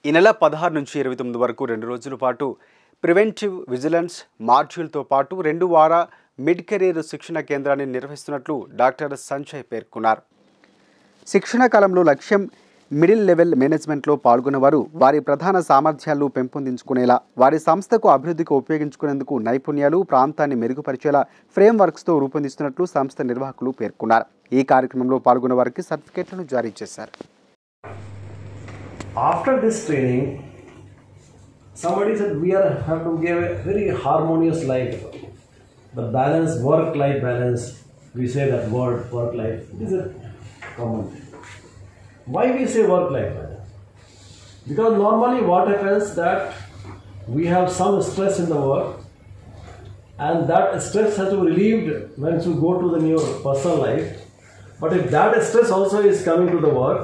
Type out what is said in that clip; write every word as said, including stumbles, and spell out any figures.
ఈ నెల పదహారు నుంచి ఇరవై తొమ్మిది వరకు రెండు రోజుల పాటు ప్రివెంటివ్ విజిలెన్స్ మాడ్యూల్తో పాటు రెండు వార మిడ్ కెరీర్ శిక్షణ కేంద్రాన్ని నిర్వహిస్తున్నట్లు డాక్టర్ సంజయ్ పేర్కొన్నారు. శిక్షణ కాలంలో లక్ష్యం మిడిల్ లెవెల్ మేనేజ్మెంట్లో పాల్గొన్నవారు వారి ప్రధాన సామర్థ్యాలను పెంపొందించుకునేలా, వారి సంస్థకు అభివృద్ధికి ఉపయోగించుకునేందుకు నైపుణ్యాలు, ప్రాంతాన్ని మెరుగుపరిచేలా ఫ్రేమ్ వర్క్స్తో రూపొందిస్తున్నట్లు సంస్థ నిర్వాహకులు పేర్కొన్నారు. ఈ కార్యక్రమంలో పాల్గొన్న వారికి సర్టిఫికేట్లను జారీ చేశారు. After this training, somebody said we are have to give a very harmonious life, the balance, work-life balance. We say that word, work-life. It is a common thing. Why we say work-life balance? Because normally what happens that we have some stress in the work, and that stress has to be relieved once you go to the new personal life. But if that stress also is coming to the work,